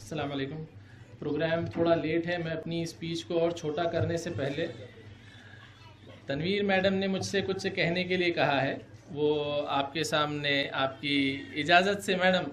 अस्सलाम वालेकुम। प्रोग्राम थोड़ा लेट है। मैं अपनी स्पीच को और छोटा करने से पहले तनवीर मैडम ने मुझसे कुछ कहने के लिए कहा है, वो आपके सामने आपकी इजाज़त से madam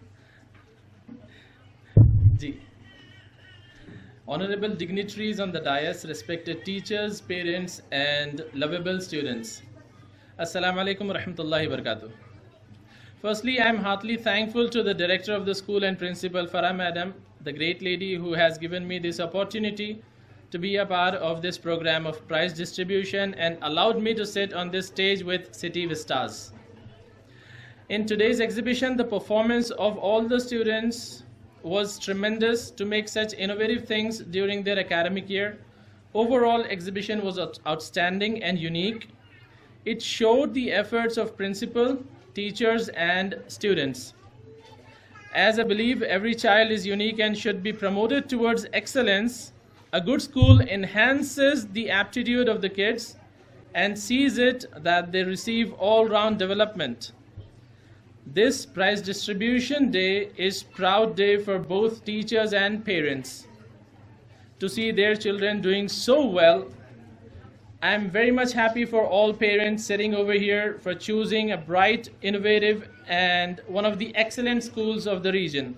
ji. Honorable dignitaries on the dais, respected teachers, parents and lovable students. Assalamu alaikum wa rahmatullahi wa barakatuh. Firstly, I am heartily thankful to the director of the school and principal Farah Madam, the great lady who has given me this opportunity to be a part of this program of prize distribution and allowed me to sit on this stage with City Vistas. In today's exhibition, the performance of all the students was tremendous to make such innovative things during their academic year. Overall, exhibition was outstanding and unique. It showed the efforts of principal, teachers and students. As I believe every child is unique and should be promoted towards excellence, a good school enhances the aptitude of the kids and sees it that they receive all-round development. This prize distribution day is proud day for both teachers and parents. To see their children doing so well, I am very much happy for all parents sitting over here for choosing a bright, innovative and one of the excellent schools of the region.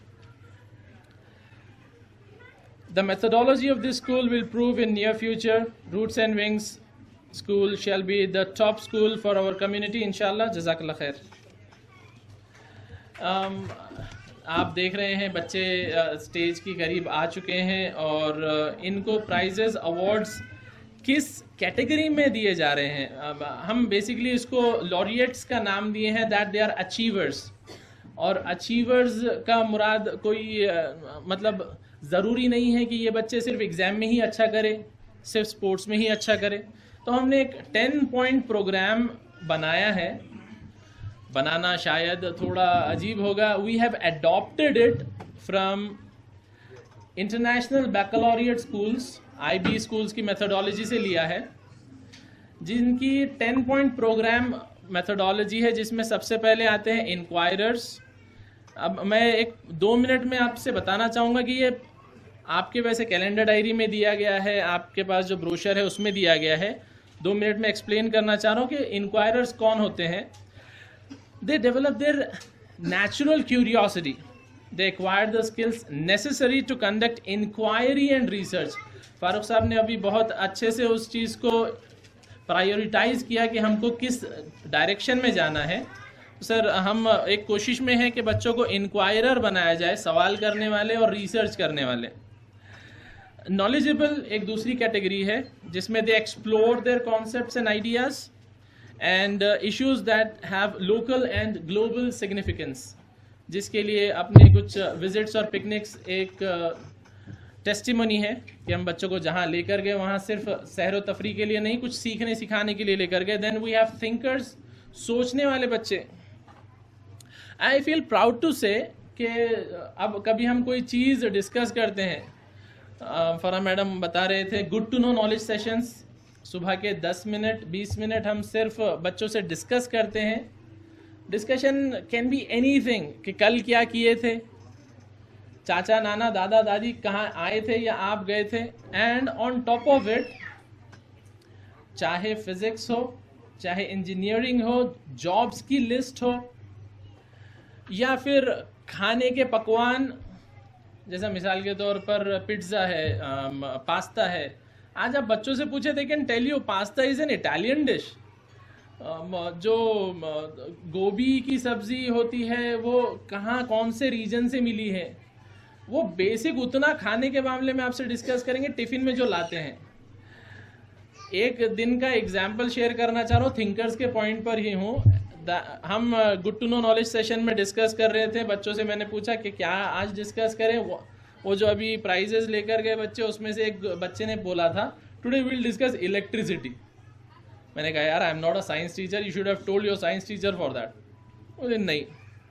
The methodology of this school will prove in near future. Roots and Wings School shall be the top school for our community, inshallah. Jazakallah khair. आप देख रहे हैं बच्चे stage की करीब आ चुके हैं और इनको प्राइजेस अवार्ड्स किस कैटेगरी में दिए जा रहे हैं। हम बेसिकली इसको लॉरिएट्स का नाम दिए हैं, दैट दे आर अचीवर्स। और अचीवर्स का मुराद कोई मतलब ज़रूरी नहीं है कि ये बच्चे सिर्फ एग्ज़ाम में ही अच्छा करें, सिर्फ स्पोर्ट्स में ही अच्छा करें। तो हमने एक 10 पॉइंट प्रोग्राम बनाया है। बनाना शायद थोड़ा अजीब होगा। We have adopted it from international baccalaureate schools, IB schools की मेथोडोलॉजी से लिया है, जिनकी 10 पॉइंट प्रोग्राम मेथोडोलॉजी है, जिसमें सबसे पहले आते हैं इंक्वायरर्स। अब मैं 1-2 मिनट में आपसे बताना चाहूँगा कि ये आपके वैसे कैलेंडर डायरी में दिया गया है, आपके पास जो ब्रोशर है उसमें दिया गया है। 2 मिनट में एक्सप्लेन करना चाह रहा हूँ कि इंक्वायरर्स कौन होते हैं। They develop their natural curiosity. They acquire the skills necessary to conduct inquiry and research. Farooq साहब ने अभी बहुत अच्छे से उस चीज़ को प्रायोरिटाइज किया कि हमको किस डायरेक्शन में जाना है। सर, हम एक कोशिश में हैं कि बच्चों को इंक्वायरर बनाया जाए, सवाल करने वाले और रिसर्च करने वाले। नॉलेजेबल एक दूसरी कैटेगरी है, जिसमें they explore their concepts and ideas and issues that have local and global significance, जिसके लिए अपने कुछ विजिट्स और पिकनिक्स एक टेस्टिमनी है कि हम बच्चों को जहाँ लेकर गए वहाँ सिर्फ सैर व तफरी के लिए नहीं, कुछ सीखने सिखाने के लिए लेकर गए। देन वी हैव थिंकर्स, सोचने वाले बच्चे। आई फील प्राउड टू से कि अब कभी हम कोई चीज़ डिस्कस करते हैं, फरा मैडम बता रहे थे good to know knowledge sessions, सुबह के 10 मिनट 20 मिनट हम सिर्फ बच्चों से डिस्कस करते हैं। डिस्कशन कैन बी एनीथिंग, कि कल क्या किए थे, चाचा नाना दादा दादी कहाँ आए थे या आप गए थे। And on top of it, चाहे फिजिक्स हो, चाहे इंजीनियरिंग हो, जॉब्स की लिस्ट हो, या फिर खाने के पकवान, जैसा मिसाल के तौर पर पिज्ज़ा है, पास्ता है। आज आप बच्चों से पूछे, they can tell you pasta is an Italian dish. जो गोभी की सब्जी होती है वो कहाँ कौन से रीजन से मिली है, वो बेसिक उतना खाने के मामले में आपसे डिस्कस करेंगे। टिफ़िन में जो लाते हैं, एक दिन का एग्जाम्पल शेयर करना चाह रहा हूँ, थिंकर्स के पॉइंट पर ही हूँ। हम good to know knowledge session में डिस्कस कर रहे थे, बच्चों से मैंने पूछा कि क्या आज डिस्कस करें। वो जो अभी प्राइजेस लेकर गए बच्चे, उसमें से एक बच्चे ने बोला था टुडे विल डिस्कस इलेक्ट्रिसिटी। मैंने कहा यार, I am not a science teacher, you should have told your science teacher for that. बोले नहीं।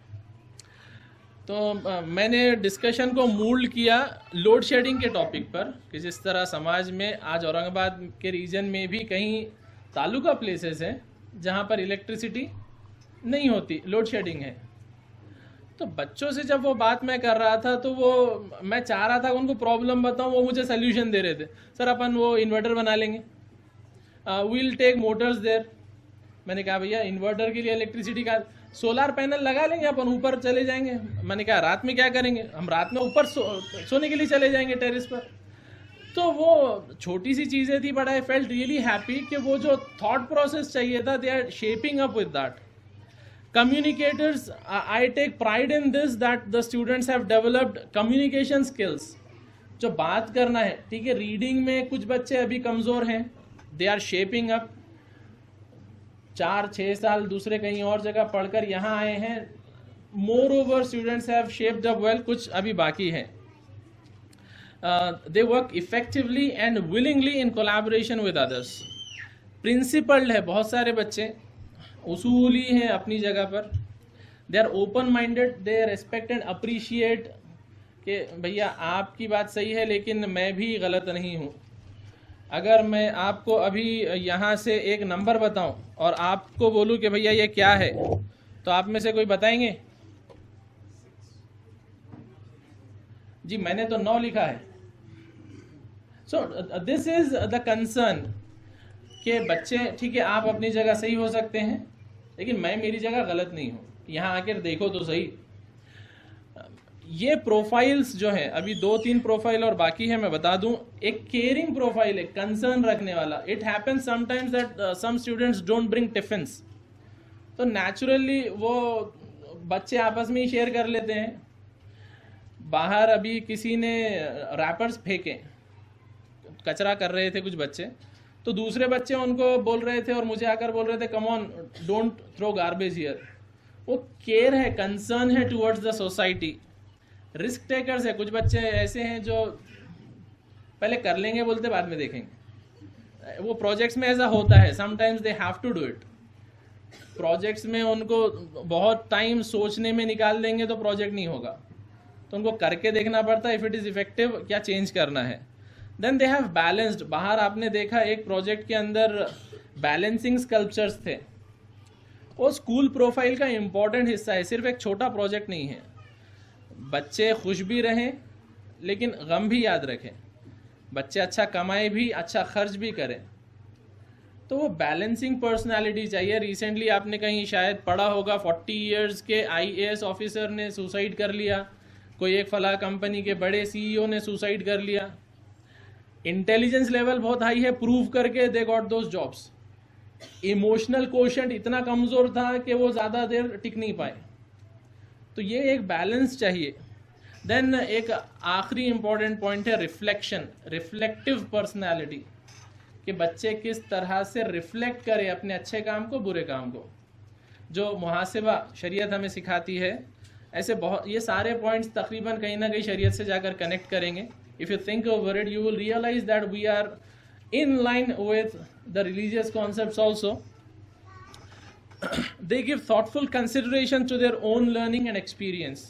तो मैंने डिस्कशन को मूल्ड किया लोड शेडिंग के टॉपिक पर, कि जिस तरह समाज में आज औरंगाबाद के रीजन में भी कहीं तालुका प्लेसेस हैं जहाँ पर इलेक्ट्रिसिटी नहीं होती, लोड शेडिंग है। तो बच्चों से जब वो बात मैं कर रहा था तो वो मैं चाह रहा था उनको प्रॉब्लम बताऊं, वो मुझे सोल्यूशन दे रहे थे। सर अपन वो इन्वर्टर बना लेंगे, वील टेक मोटर्स देयर। मैंने कहा भैया इन्वर्टर के लिए इलेक्ट्रिसिटी का सोलर पैनल लगा लेंगे अपन, ऊपर चले जाएंगे। मैंने कहा रात में क्या करेंगे, हम रात में ऊपर सोने के लिए चले जाएंगे टेरेस पर। तो वो छोटी सी चीज़ें थी, but I felt really happy कि वो जो थॉट प्रोसेस चाहिए था, they are shaping up with that. Communicators, I take pride in this that the students have developed communication skills. जो बात करना है, ठीक है, रीडिंग में कुछ बच्चे अभी कमज़ोर हैं, दे आर शेपिंग अप। 4-6 साल दूसरे कहीं और जगह पढ़कर यहाँ आए हैं। Moreover students have shaped up well, कुछ अभी बाकी हैं। They work effectively and willingly in collaboration with others. Principled है, बहुत सारे बच्चे उसूली हैं अपनी जगह पर। They are open minded, they respect and appreciate कि भैया आपकी बात सही है लेकिन मैं भी गलत नहीं हूँ। अगर मैं आपको अभी यहाँ से एक नंबर बताऊँ और आपको बोलूँ कि भैया ये क्या है, तो आप में से कोई बताएंगे? जी मैंने तो 9 लिखा है। So this is the concern कि बच्चे, ठीक है आप अपनी जगह सही हो सकते हैं लेकिन मैं मेरी जगह गलत नहीं हूँ, यहाँ आकर देखो तो सही। ये प्रोफाइल्स जो हैं, अभी 2-3 प्रोफाइल और बाकी है, मैं बता दूं। एक केयरिंग प्रोफाइल है, कंसर्न रखने वाला। It happens sometimes that some students don't bring tiffins, तो नेचुरली वो बच्चे आपस में ही शेयर कर लेते हैं। बाहर अभी किसी ने रैपर्स फेंके, कचरा कर रहे थे कुछ बच्चे, तो दूसरे बच्चे उनको बोल रहे थे और मुझे आकर बोल रहे थे come on don't throw garbage here. वो केयर है, कंसर्न है towards the society. Risk takers है, कुछ बच्चे ऐसे हैं जो पहले कर लेंगे बोलते बाद में देखेंगे। वो प्रोजेक्ट्स में ऐसा होता है, sometimes they have to do it. Projects में उनको बहुत टाइम सोचने में निकाल देंगे तो प्रोजेक्ट नहीं होगा, तो उनको करके देखना पड़ता है इफ इट इज इफेक्टिव, क्या चेंज करना है। Then they have balanced. बाहर आपने देखा एक प्रोजेक्ट के अंदर बैलेंसिंग स्कल्पचर्स थे, वो स्कूल प्रोफाइल का इंपॉर्टेंट हिस्सा है, सिर्फ एक छोटा प्रोजेक्ट नहीं है। बच्चे खुश भी रहें लेकिन गम भी याद रखें, बच्चे अच्छा कमाए भी, अच्छा खर्च भी करें, तो वो बैलेंसिंग पर्सनालिटी चाहिए। रिसेंटली आपने कहीं शायद पढ़ा होगा 40 इयर्स के IAS ऑफिसर ने सुसाइड कर लिया, कोई एक फला कंपनी के बड़े CEO ने सुसाइड कर लिया। इंटेलिजेंस लेवल बहुत हाई है, प्रूव करके they got those jobs. Emotional quotient इतना कमजोर था कि वो ज्यादा देर टिक नहीं पाए। तो ये एक बैलेंस चाहिए। देन एक आखिरी इंपॉर्टेंट पॉइंट है रिफ्लेक्शन, रिफ्लेक्टिव पर्सनालिटी, कि बच्चे किस तरह से रिफ्लेक्ट करे अपने अच्छे काम को, बुरे काम को, जो मुहासिबा शरीयत हमें सिखाती है। ऐसे बहुत, ये सारे पॉइंट्स तकरीबन कहीं ना कहीं शरीयत से जाकर कनेक्ट करेंगे। If you think over it, you will realize that we are in line with the religious concepts also. They give thoughtful consideration to their own learning and experience.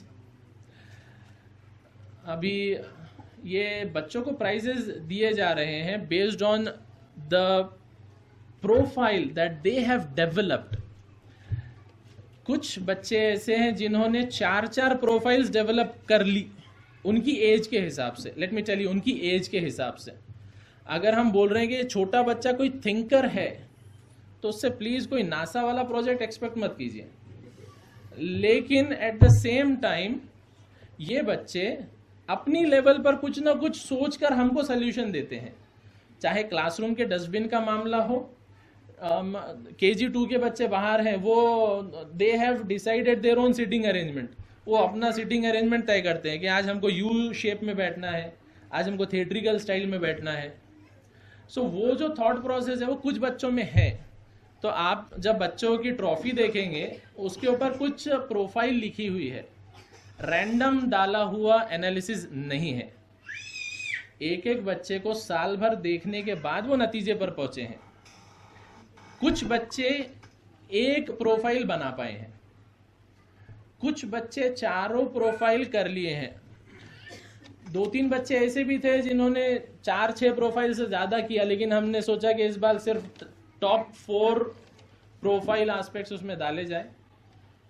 अभी ये बच्चों को प्राइजेस दिए जा रहे हैं based on the profile that they have developed. कुछ बच्चे ऐसे हैं जिन्होंने 4-4 प्रोफाइल्स डेवलप कर ली उनकी एज के हिसाब से। लेट मी टेल यू, उनकी एज के हिसाब से। अगर हम बोल रहे हैं कि छोटा बच्चा कोई थिंकर है तो उससे प्लीज कोई नासा वाला प्रोजेक्ट एक्सपेक्ट मत कीजिए, लेकिन एट द सेम टाइम ये बच्चे अपनी लेवल पर कुछ ना कुछ सोचकर हमको सोल्यूशन देते हैं। चाहे क्लासरूम के डस्टबिन का मामला हो, KG 2 के बच्चे बाहर हैं, वो they have decided their own sitting arrangement. वो अपना सिटिंग अरेंजमेंट तय करते हैं कि आज हमको U शेप में बैठना है, आज हमको थिएट्रिकल स्टाइल में बैठना है। सो वो जो थॉट प्रोसेस है वो कुछ बच्चों में है। तो आप जब बच्चों की ट्रॉफी देखेंगे उसके ऊपर कुछ प्रोफाइल लिखी हुई है, रैंडम डाला हुआ एनालिसिस नहीं है। एक एक बच्चे को साल भर देखने के बाद वो नतीजे पर पहुंचे हैं। कुछ बच्चे एक प्रोफाइल बना पाए हैं, कुछ बच्चे चारों प्रोफाइल कर लिए हैं। 2-3 बच्चे ऐसे भी थे जिन्होंने 4-6 प्रोफाइल से ज्यादा किया, लेकिन हमने सोचा कि इस बार सिर्फ टॉप 4 प्रोफाइल एस्पेक्ट्स उसमें डाले जाए,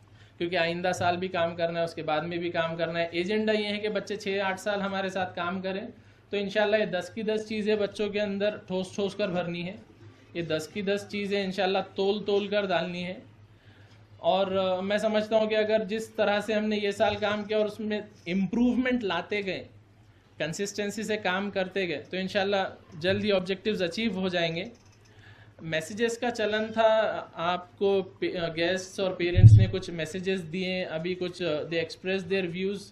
क्योंकि आइंदा साल भी काम करना है, उसके बाद में भी काम करना है। एजेंडा ये है कि बच्चे 6-8 साल हमारे साथ काम करें। तो इंशाल्लाह ये 10 की 10 चीज़ें बच्चों के अंदर ठोस ठोस कर भरनी है। ये 10 की 10 चीज़ें इंशाल्लाह तोल तोल कर डालनी है। और मैं समझता हूँ कि अगर जिस तरह से हमने ये साल काम किया और उसमें इम्प्रूवमेंट लाते गए, कंसिस्टेंसी से काम करते गए, तो इंशाल्लाह जल्द ही ऑब्जेक्टिव्स अचीव हो जाएंगे। मैसेजेस का चलन था, आपको गेस्ट्स और पेरेंट्स ने कुछ मैसेजेस दिए, अभी कुछ दे एक्सप्रेस देयर व्यूज़।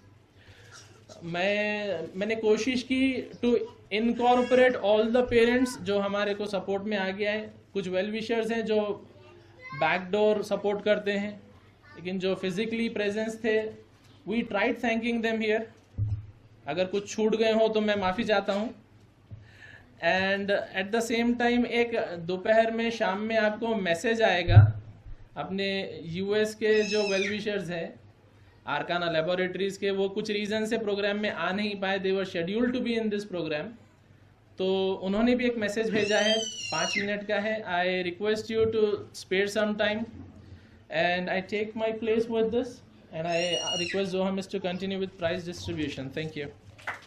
मैंने कोशिश की to incorporate all the parents जो हमारे को सपोर्ट में आ गया है। कुछ वेल विशर्स हैं जो बैकडोर सपोर्ट करते हैं, लेकिन जो फिजिकली प्रेजेंस थे, we tried thanking them here. अगर कुछ छूट गए हो तो मैं माफ़ी चाहता हूँ। And at the same time एक दोपहर में, शाम में आपको मैसेज आएगा अपने यूएस के जो वेल विशर्स हैं, आरकाना लेबोरेटरीज के, वो कुछ रीज़न से प्रोग्राम में आ नहीं पाए, they were scheduled to be in this programme. तो उन्होंने भी एक मैसेज भेजा है, 5 मिनट का है। I request you to spare some time and I take my place with this and I request Joha miss to continue with prize distribution. Thank you.